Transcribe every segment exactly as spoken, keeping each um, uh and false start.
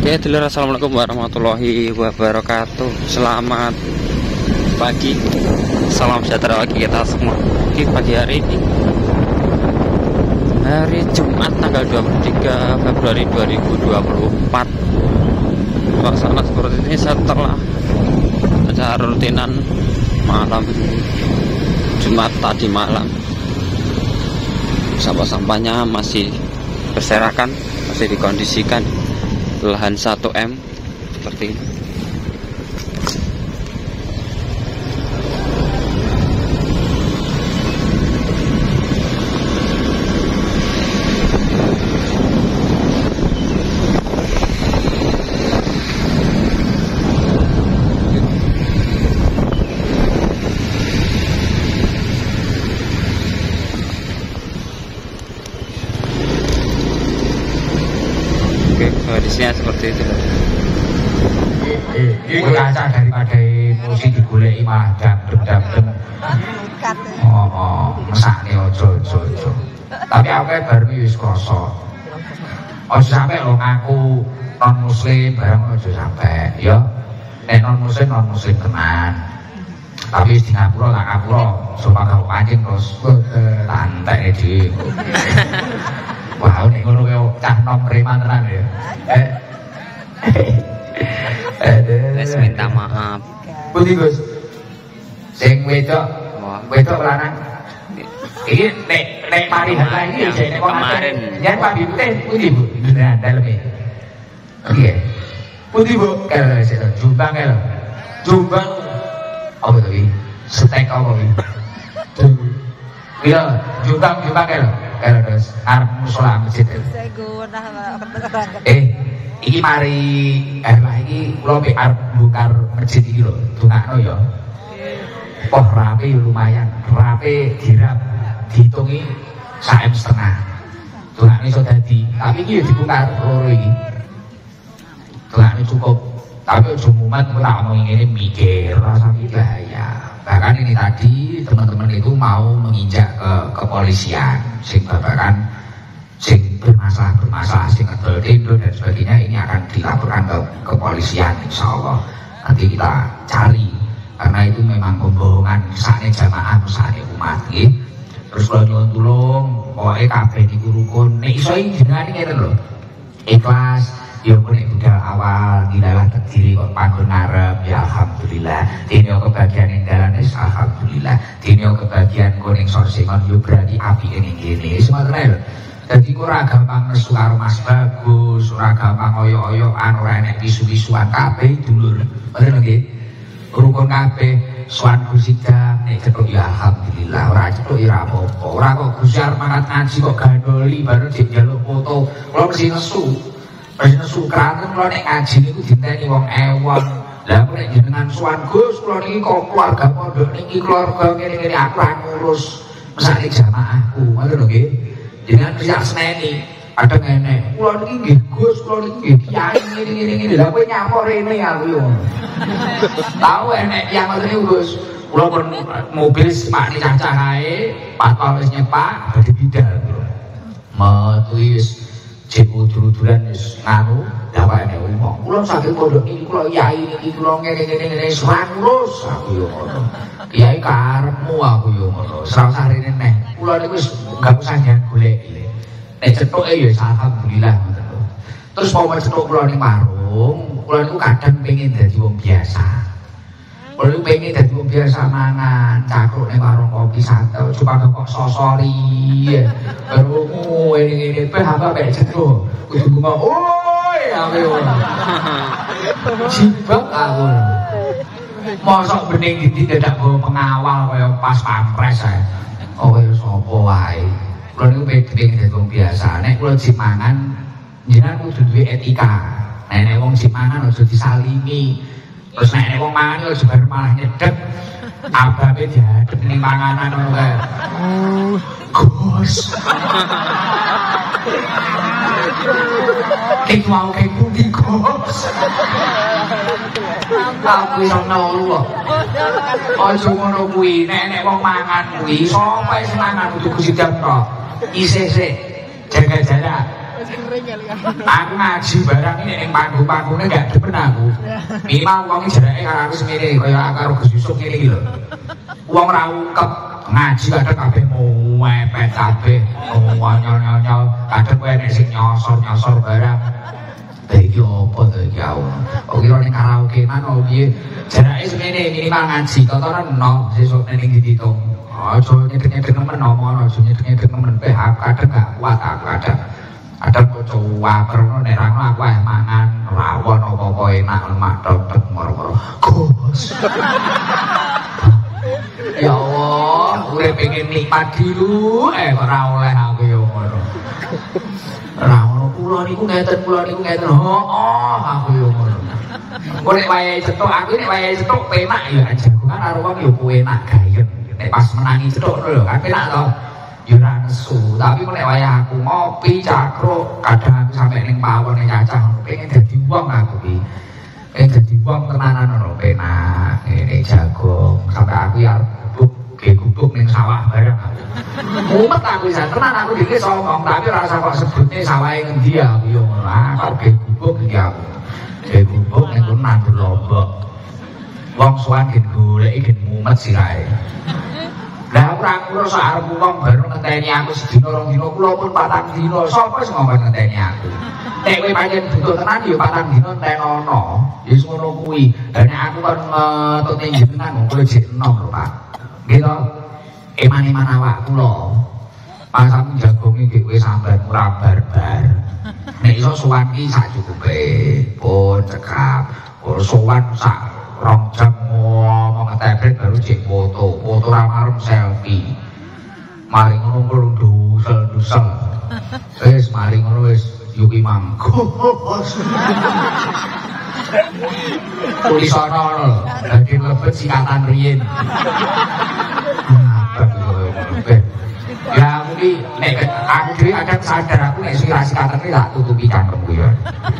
Oke, dulur, assalamualaikum warahmatullahi wabarakatuh. Selamat pagi, salam sejahtera bagi kita semua. Oke, pagi hari ini hari Jumat tanggal dua puluh tiga Februari dua ribu dua puluh empat. Suasana seperti ini setelah acara rutinan malam Jumat tadi malam. Sampah-sampahnya masih berserakan, masih dikondisikan lahan satu M seperti ini. Kondisinya seperti itu. Ini kaca daripada musik digoleki malah dam-dam-dam. Oh, oh, mesakne ojo ojo ojo. Tapi aku baru wis krasa. Ojo sampe lo ngaku non muslim barang ojo sampe, ya. Nek non muslim non muslim tenan. Tapi wis di ngapura tak ngapura, supaya kalau pancing terus lantai dhewe. Wah, ini ngono kaya cah nom preman tenan ya. Eh. Wes minta maaf. Pundi, Gus? Sing wedok, wedok lanang. Iki nek nek mari hari ini jane kemarin. Yen Pak Bipte pundi, Bu? Beneran daleme. Iya. Pundi, Bu? Kalau sik Jombang lho. Jombang. Apa to iki? Stek apa iki? Iya, Jombang Jombang lho. Kalau terus arep musala masjid. Eh, iki mari eh lah iki kula mek arep bongkar masjid iki lho. Dongakno ya. Oh, rapi lumayan. Rapi dirap dihitungi sak M setengah. Dongakno iso dadi. Tapi iki ya dibongkar loro iki. Dongakno cukup. Tapi aja mumet kok tak omong ngene mikir rasa bahaya. Bahkan ini tadi teman-teman itu mau menginjak ke kepolisian, sing babakan sing bermasalah bermasalah sing ngedol tendo dan sebagainya, ini akan dilaporkan ke kepolisian insya Allah. Nanti kita cari, karena itu memang pembohongan sakne jamaah sakne umat gitu. Terus kalau nyuwun tulung pokoknya kabeh niku rukun nek iso jenengan ngene lho, ikhlas. Ya nek budal awal dilalah terdiri kok panggon ngarep ya alhamdulillah. Dene kebagian ning dalan wis alhamdulillah. Dene kebagian kuning sorsingon yo berarti apike ning kene. Wis ngoten lho. Dadi ora gampang nesu karo Mas Bagus, ora gampang oyok-oyokan, ora enek pisu-pisuan kabeh dulur. Ngoten nggih. Rukun kabeh sowan Gusti Dam nek cetuk ya alhamdulillah, ora cetuk ya apa-apa. Ora kok Gusti arep mangat ngaji kok gandoli bareng dik njaluk foto. Kula mesti nesu. Presiden Sukran kalau nek ngaji niku diteni wong ewon. Lah nek jenengan suwan Gus kula niki kok keluarga pondok niki keluarga ngene-ngene aku ngurus mesake jamaahku. Ngoten lho nggih. Jenengan siap seneni. Padha ngene. Kula niki nggih Gus, kula niki nggih kiai ngene-ngene ngene. Lah kowe nyapa rene aku yo. Tahu enek yang ngoten niku Gus. Kula pun mobil semak cacah ae, patwa wis nyepak badhe bidal. Metu wis jek udur-uduran wis nganu dawa nek wong kula saking pondok iki kula yai iki kula ngene-ngene ngene ngurus aku yo ngono. Yai karepmu aku yo ngono. Serasa rene neh. Kula niku wis gak usah njan goleki. Nek cetuke ya alhamdulillah ngoten lho. Terus mau cetuk kula ning warung, kula niku kadang pengin dadi wong biasa. Kula niku pengin dadi wong biasa mangan, cakruk ning warung kopi santai, coba kok sosori. Baru ngene-ngene pe apa pek cetuk. Kudu ngomong, "Oi, aku." Sibuk aku. Mosok bening didi dadak bawa pengawal kaya pas pampres ae. Oh kaya sapa wae. Kula niku pengen dadi wong biasa. Nek kula jip mangan, jenengan kudu duwe etika. Nek wong jip mangan aja disalimi. Terus nek wong mangan aja bar malah nyedek. Ababe diadep ning panganan ngono kae. Gus. Iki mau kayak pundi Gus. Aku iso nolu. Aja ngono kuwi, nek wong mangan kuwi sapa sing mangan kudu Gusti Dam tok. Isih sik jaga jarak. Aku ngaji barang ini yang panggung-panggungnya gak demen aku. Minimal uangnya jerake karo aku semene kaya karo Gus Yusuf ngene iki lho. Wong ra ungkep ngaji kadang kabeh mepet kabeh, nyol-nyol, kadang kowe nek sing nyosor-nyosor barang. Iki apa to iki aku? Kok kira ning karaokean opo piye? Jerake semene minimal ngaji, totoran no sesuk ning dihitung. Aja nyedek-nyedek nemen omongan, aja nyedek-nyedek nemen P H kadang gak kuat aku kadang. Kadang kok waperno nek ra ngono aku ae mangan rawon apa-apa enak lemak tok moro-moro. Gus. Ya Allah, urip pengen nikmat dulu eh kok ora oleh aku yo ngono. Ora ngono kula niku ngeten kula niku ngeten. Oh, aku yo ngono. Kok nek wayahe cetuk aku nek wayahe cetuk penak ya jagongan karo wong yo enak gayen. Nek pas menangi cetuk lho kan penak to. Yo ora nesu, tapi kok nek wayah aku ngopi cakruk kadang aku sampe ning pawon ning cacah pengen dadi wong aku iki. Eh dadi wong tenanan ngono penak. Ngene jagung sampe aku ya gubuk ning sawah bareng aku. Mumet aku isa tenan aku dhewe songong tapi ora usah kok sebutne sawahe ngendi aku yo ngono. Ah kok gubuk iki aku. Gubuk ning kono nandur lombok. Wong suwan gen goleki gen mumet sirahe. Lah ora ngrasa arep wong baru ngenteni aku sedina rong dina kula pun patang dina. Sapa sing ngomong ngenteni aku? Nek kowe pancen butuh tenan ya patang dina entenono. Ya wis ngono kuwi. Lah nek aku kon ngetutne jenengan kok kowe jek enom lho, Pak. Gitu, eman-eman awak kula. Pasang jagonge iki kowe sambat ora barbar. Nek iso sowan iki sak cukupe, pun cekap. Ora sowan sak rong jam ngomong ngetepret baru jek foto. Foto ra marem selfie. Mari ngono kulo dusel-dusel. Wis mari ngono wis yuki mangkos. Tulisono lho, lagi lebet sikatan riyen. Ya mungkin nek aku dhewe kadang sadar aku nek sing sikatan iki tak tutupi cangkemku ya.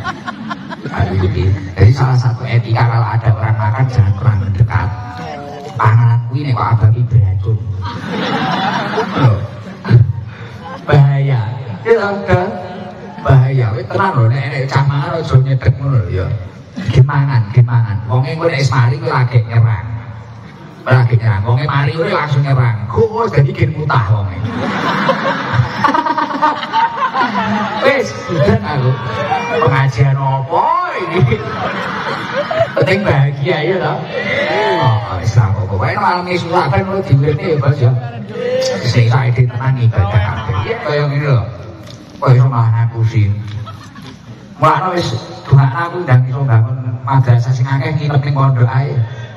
Jadi salah satu etika kalau ada orang makan jangan kurang mendekat. Panganan kuwi nek kok abang beracun. Bahaya. Ya kan? Bahaya. Wis tenan lho nek nek cah mangan aja nyedek ngono lho ya. Gimangan, gimangan. Wonge kowe nek wis mari kowe lagi nyerang. Lagi nyerang. Wonge mari kowe langsung nyerang. Gus dadi gen mutah wonge. Wis, udah aku. Pengajian apa ini? Penting bahagia ya toh. Oh, wis lah kok. Kowe malam iki surat kan lu diwirne ya, Bos ya. Sing saiki tenan ibadah kabeh. Ya kaya ngene lho. Kaya malah aku sih. Mulane wis dongakno aku ndang iso bangun madrasah sing akeh nginep ning pondok ae.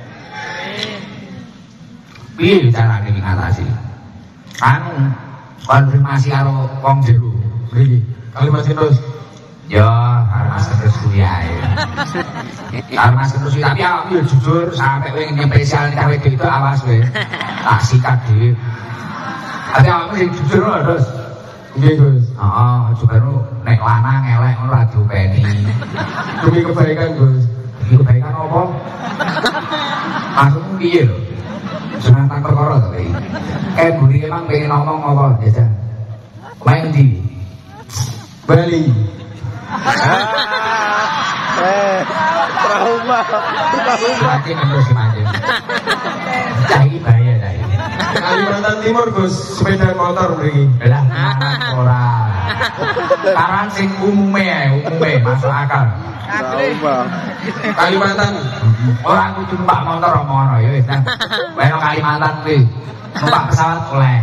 Piye carane ngatasi? Anu konfirmasi karo wong jero. Mriki, kalimat terus. Ya, karo Mas terus kuwi ae. Karo Mas terus tapi awakmu yo jujur sampe kowe nyempesial nek kowe itu awas kowe. Tak sikat dhewe. Tapi awakmu sing jujur lho, Terus. Iya Gus. Heeh, juga nu nek lanang elek ngono ra diopeni. Demi kebaikan Gus. Demi kebaikan apa? Maksudmu piye lho? Sunatan perkara to iki. Eh buri emang pengen ngomong apa jajal? Main di Bali. Eh, trauma. Trauma. Mati terus mati. Cai bahaya cai. Kalimantan Timur Gus, sepeda motor mriki. Lah ora. Karan sing umume ae, umume masuk akal. Trauma. Kalimantan Ora kudu numpak motor omongan ya wis. Wae nang Kalimantan kuwi. Numpak pesawat oleh.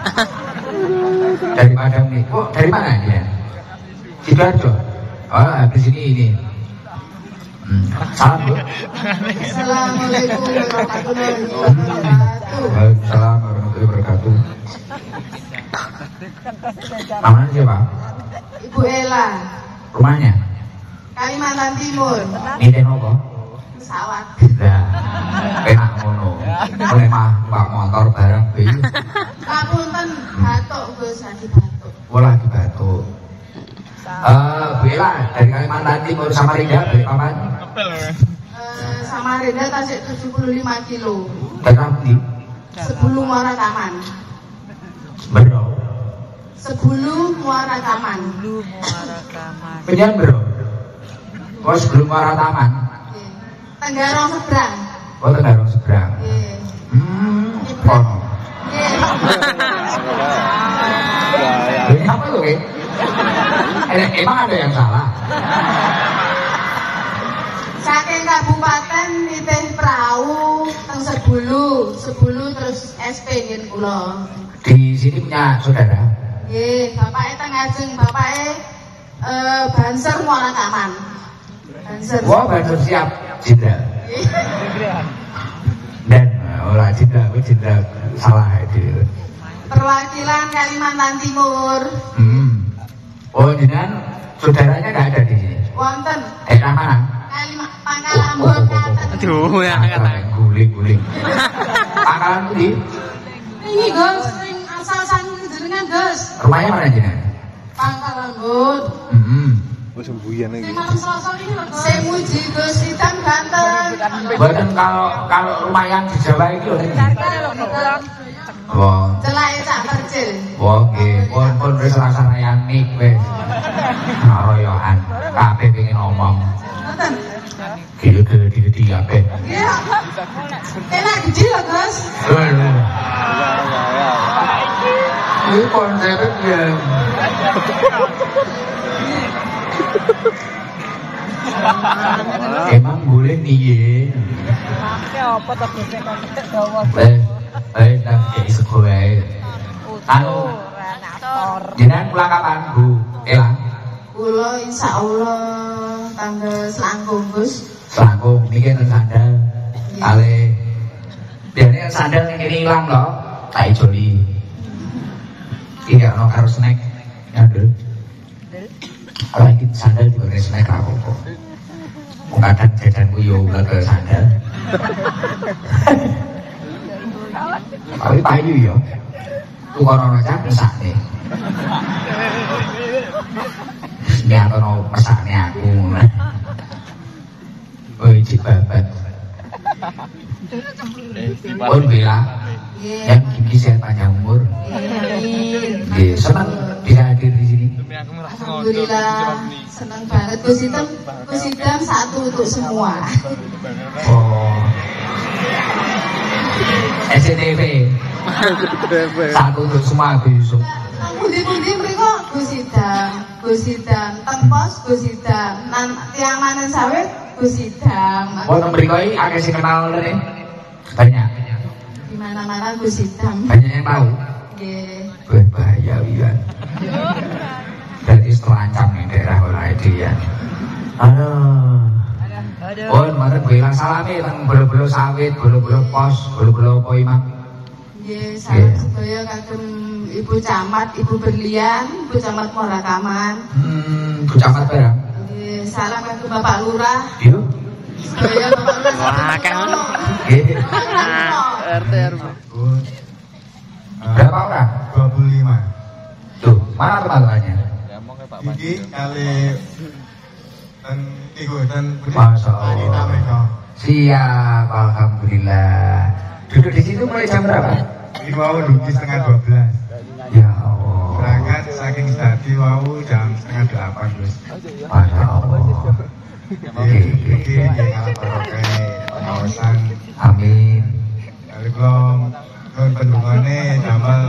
Dari Padang nih. Oh, dari mana dia? Sidoarjo. Oh, habis ini ini. Hmm. Salam Bu. Assalamualaikum warahmatullahi wabarakatuh. Waalaikumsalam warahmatullahi wabarakatuh. Namanya siapa? Ibu Ella, Rumahnya? Kalimantan Timur. Niten apa? Pesawat. Lah, enak ngono. Oleh mah numpak motor bareng B. Ngapunten batuk Gus, lagi batuk. Oh, lagi batuk. Eh, Bella dari Kalimantan Timur Samarinda, dari kapan? Eh, Samarinda tasik tujuh puluh lima kilo. Dari Ramdi? Sebelum Muara Taman. Bro. Sebulu Muara Taman. Sebulu Muara Taman. Penyan bro. Oh sebelum Muara Taman. Nggih. Tenggarong seberang. Oh Tenggarong seberang. Nggih. Hmm. Oh. Nggih. Ini apa tuh Ki? Eh, emang ada yang salah? Saking kabupaten nitih perahu teng Sebulu, Sebulu terus S P nggih kula. Di sini punya saudara? Nggih, bapake teng Ajeng, bapake eh Banser Muara Taman. Banser. Wah, Banser siap jenderal. Nggih. Dan olah jenderal, aku jenderal salah itu. Perwakilan Kalimantan Timur. Hmm. Oh, jenengan saudaranya nggak ada di sini? Wonten Daerah mana? Kalimantan Pangkalan Bokaten. Aduh, ya kata. Guling-guling. Pangkalan Budi? Ini Gus, sing asal sang jenengan Gus. Rumahnya mana jenengan? Pangkalan Bud. Hmm. Musim buyan lagi. Sing malam Selasa ini lho Gus. Sing muji Gus Hitam Banten. Bukan kalau kalau rumah yang di Jawa itu loh. Wah. Celake sak percil. Wah, nggih. Pun pun wis rasa rayani wis. Royokan. Kabeh pengen ngomong. Ngoten. Gede-gede kabeh. Iya. Enak gede lho Gus. Lho. Ini konsepnya. Emang boleh nih ya? Apa tuh konsep dawa? Eh, eh, tak kayak sekolah. Anu, jenengan pulang kapan Bu? Elang? Kula insyaallah tanggal selangkung Gus. Selangkung, ini kan sandal. Kali, biasanya sandal ini hilang loh. Tak joli. Iya, no karo snack. Aduh. Kalau ini sandal juga ada snack apa kok. Kadang jajanku yo ulah ke sandal. Tapi payu yo. Tukar ono cak mesakne. Niat ono mesakne aku. Oh, cik babat. Pun bela. Yang gigi sehat panjang umur. Nggih, senang bisa hadir di sini. Alhamdulillah, senang banget Gus Hitam. Gus Hitam satu untuk semua. Oh. S C T V. Satu untuk semua Gus Yusuf. Nang pundi-pundi mriko Gus Hitam, Gus Hitam, teng pos Gus Hitam, nang tiang manen sawit Gus Hitam. Wonten mriko iki akeh sing kenal rene. Banyak. Di mana-mana Gus Hitam. Banyak yang tahu. Nggih. Berbahaya Wian. Berarti terancam nih daerah Walaidi ya. Aduh. Oh, kemarin gue bilang salami tentang bolo-bolo sawit, bolo-bolo pos, bolo-bolo apa imam. Nggih, salam sedaya kagem Ibu Camat, Ibu Berlian, Ibu Camat Muara Taman. Hmm, Bu Camat barang. Nggih, salam kagem Bapak Lurah. Iya. Sedaya Bapak Lurah. Wah, kan. Nggih. R T R W. Berapa orang? dua puluh lima. Tuh, mana teman-temannya? Iki kali dan iku dan Masya Allah. wanita mereka. Siap, alhamdulillah. Duduk di situ mulai jam berapa? Ini mau duduk setengah dua belas. Ya Allah. Berangkat saking tadi mau jam setengah delapan Gus. Masya Allah. Oke, oke. Iki nggih ngalah barokah pengawasan. Amin. Kali belum kon pendungane damel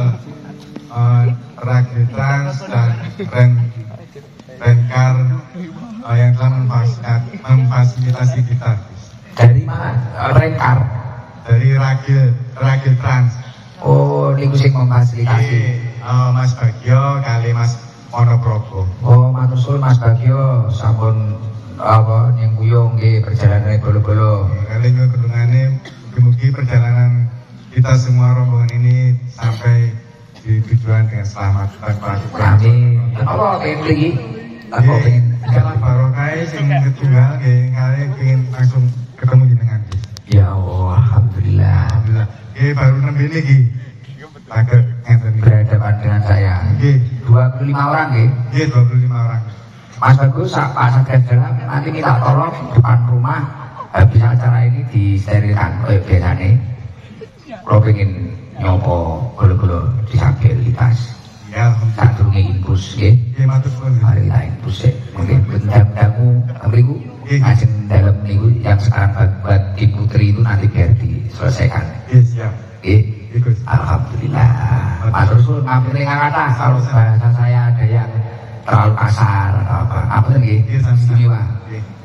Ragil Trans dan Ren Renkar uh, yang telah memfasilitasi, memfasilitasi kita Dari mana? Renkar. dari Ragil Ragil Trans. Oh, niku sing memfasilitasi. Ini uh, Mas Bagio kali Mas Monoprogo. Oh, matur suwun Mas Bagio, sampun apa yang guyo nggih perjalanan bolo-bolo. Kali ini kedungane mugi-mugi perjalanan kita semua rombongan ini sampai di tujuan dengan selamat tanpa kekurangan. Amin. Apa pengen pergi? Apa pengen? Kalau barokah sing ketunggal nggih kali pengen langsung ketemu jenengan. Ya Allah, alhamdulillah. Alhamdulillah. Nggih baru nembe niki. Saged ngeten iki. Berhadapan dengan saya. Nggih, dua puluh lima orang nggih. nggih dua puluh lima orang. Mas Bagus, Pak Satgas Dalam nanti minta tolong depan rumah habis acara ini disterilkan kayak biasanya. Kalau pengen nyopo golo-golo disabilitas. Ya, alhamdulillah. Sadurunge infus nggih. Nggih, matur suwun. Mari kita infus sik. Mungkin benda-bendamu mriku Nggih. ajeng dalam niku yang sekarang buat di Putri itu nanti biar diselesaikan. Nggih, siap. Nggih. Nggih, Gus. Alhamdulillah. Matur suwun ngapunten kata kalau bahasa saya ada yang terlalu kasar atau apa. Apa nggih? Nggih, sami. Istimewa. Nggih.